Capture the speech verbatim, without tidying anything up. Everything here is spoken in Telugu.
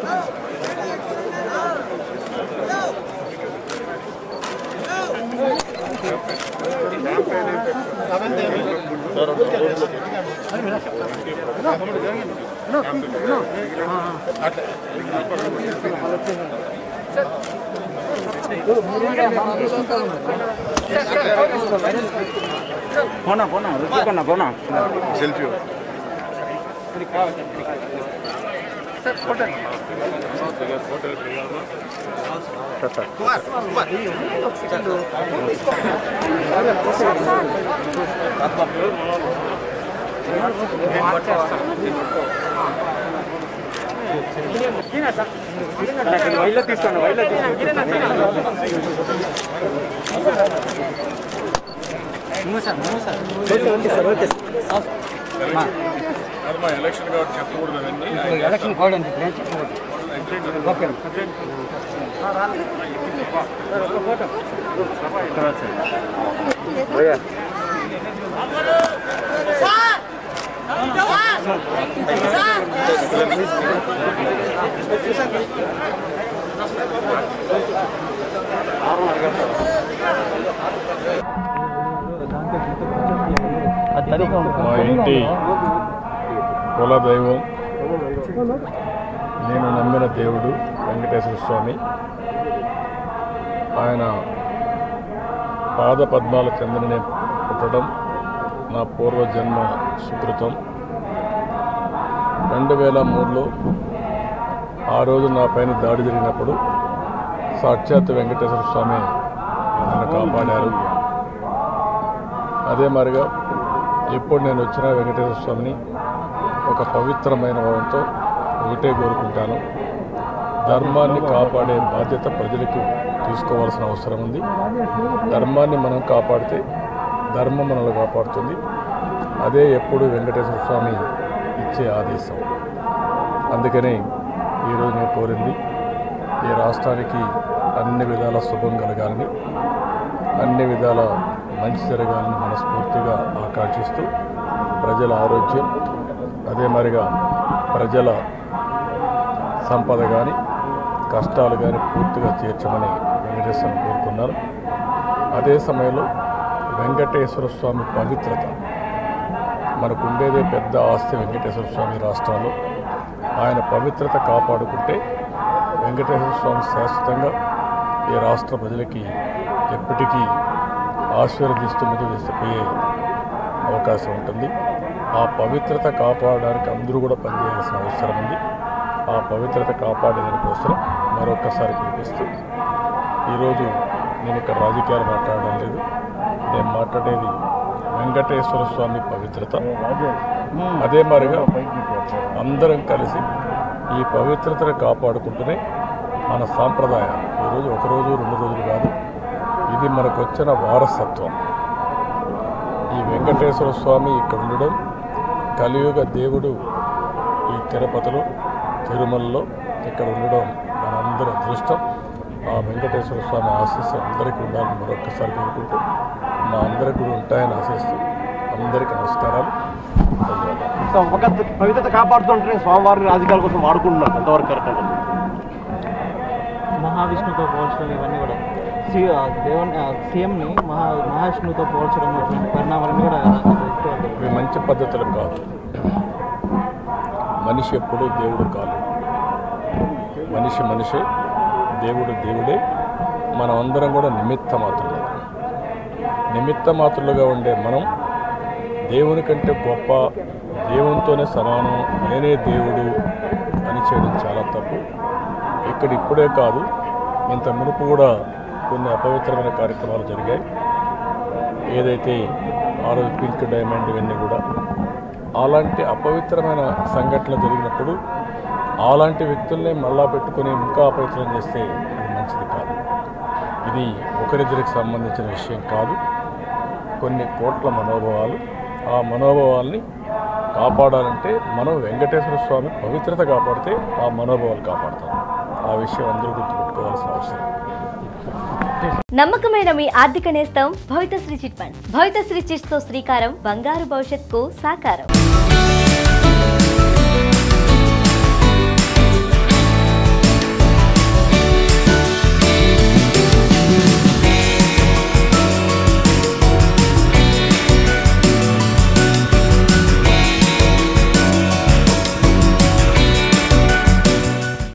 పోనా పోనా రుచికన్నా పోనా సెల్ఫీ వైలో తీసుకోండి వైలో ఎలక్షన్ కాబట్టి చెప్పకూడదు అవన్నీ ఎలక్షన్ కోడ్ అండి ఓకే మా ఇంటి కుల దైవం నేను నమ్మిన దేవుడు వెంకటేశ్వర స్వామి. ఆయన పాద పద్మాల చెందిన పుట్టడం నా పూర్వజన్మ సుకృతం. రెండు వేల మూడులో ఆ రోజు నా పైన దాడి జరిగినప్పుడు సాక్షాత్ వెంకటేశ్వర స్వామి నన్ను కాపాడారు. అదే మరిగా ఎప్పుడు నేను వచ్చిన వెంకటేశ్వర స్వామిని ఒక పవిత్రమైన భావంతో ఒకటే కోరుకుంటాను. ధర్మాన్ని కాపాడే బాధ్యత ప్రజలకు తీసుకోవాల్సిన అవసరం ఉంది. ధర్మాన్ని మనం కాపాడితే ధర్మం మనల్ని కాపాడుతుంది. అదే ఎప్పుడు వెంకటేశ్వర స్వామి ఇచ్చే ఆదేశం. అందుకని ఈరోజు నేను కోరింది ఈ రాష్ట్రానికి అన్ని విధాల శుభం కలగాలని, అన్ని విధాల మంచి జరగాలని మనస్ఫూర్తిగా ఆకాంక్షిస్తూ ప్రజల ఆరోగ్యం, అదే మరిగా ప్రజల సంపద కానీ కష్టాలు కానీ పూర్తిగా తీర్చమని వెంకటేశ్వరం కోరుకున్నారు. అదే సమయంలో వెంకటేశ్వర స్వామి పవిత్రత మనకు ఉండేదే పెద్ద ఆస్తి. వెంకటేశ్వర స్వామి రాష్ట్రాల్లో ఆయన పవిత్రత కాపాడుకుంటే వెంకటేశ్వర స్వామి శాశ్వతంగా ఈ రాష్ట్ర ప్రజలకి ఎప్పటికీ ఆశీర్వదిస్తూ ముందు తీసుకుపోయే అవకాశం ఉంటుంది. ఆ పవిత్రత కాపాడడానికి అందరూ కూడా పనిచేయాల్సిన అవసరం ఉంది. ఆ పవిత్రత కాపాడేదానికోసం మరొకసారి పిలిపిస్తూ ఈరోజు నేను ఇక్కడ రాజకీయాలు మాట్లాడడం లేదు. నేను మాట్లాడేది వెంకటేశ్వర స్వామి పవిత్రత. అదే మరిగా అందరం కలిసి ఈ పవిత్రతను కాపాడుకుంటూనే మన సాంప్రదాయం ఈరోజు ఒకరోజు రెండు రోజులు కాదు, ఇది మనకు వచ్చిన వారసత్వం. ఈ వెంకటేశ్వర స్వామి ఇక్కడ ఉండడం, కలియుగ దేవుడు ఈ తిరుపతిలో తిరుమలలో ఇక్కడ ఉండడం మనందరి అదృష్టం. ఆ వెంకటేశ్వర స్వామి ఆశీస్సు అందరికీ ఉండాలని మరొక్కసారి కోరుకుంటూ మా అందరికీ కూడా ఉంటాయని ఆశిస్తూ అందరికీ నమస్కారాలు. ఒక పవిత్రత కాపాడుతుంటే స్వామివారిని రాజకీయాల కోసం వాడుకుంటున్నారు, ఎంతవరకు కరెక్ట్ అంటే? మహావిష్ణుతో పోల్చడం ఇవన్నీ కూడా దేవుని సీఎంని మహా మహావిష్ణువుతో పోల్చడం పరిణామాలను కూడా ఇవి మంచి పద్ధతులు కాదు. మనిషి ఎప్పుడూ దేవుడు కాదు. మనిషి మనిషే, దేవుడు దేవుడే. మనం అందరం కూడా నిమిత్త మాత్రులు. నిమిత్త మాత్రులుగా ఉండే మనం దేవుని కంటే గొప్ప, దేవునితోనే సమానం, నేనే దేవుడు అని చేయడం చాలా తప్పు. ఇక్కడ ఇప్పుడే కాదు, ఇంత మునుపు కూడా కొన్ని అపవిత్రమైన కార్యక్రమాలు జరిగాయి. ఏదైతే ఆ రోజు పింక్ డైమండ్ ఇవన్నీ కూడా అలాంటి అపవిత్రమైన సంఘటనలు జరిగినప్పుడు అలాంటి వ్యక్తుల్ని మళ్ళా పెట్టుకుని ఇంకా అపవిత్రం చేస్తే అది మంచిది కాదు. ఇది ఒకరిద్దరికి సంబంధించిన విషయం కాదు. కొన్ని కోట్ల మనోభావాలు, ఆ మనోభావాల్ని కాపాడాలంటే మనం వెంకటేశ్వర స్వామి పవిత్రత కాపాడితే ఆ మనోభావాలు కాపాడతాం. ఆ విషయం అందరూ గుర్తుపెట్టుకోవాల్సిన అవసరం. నమ్మకమైన మీ ఆర్థిక నేస్తం Bhavithasri chit funds. Bhavithasri chits తో శ్రీకారం బంగారు భవిష్యత్తుకు సాకారం.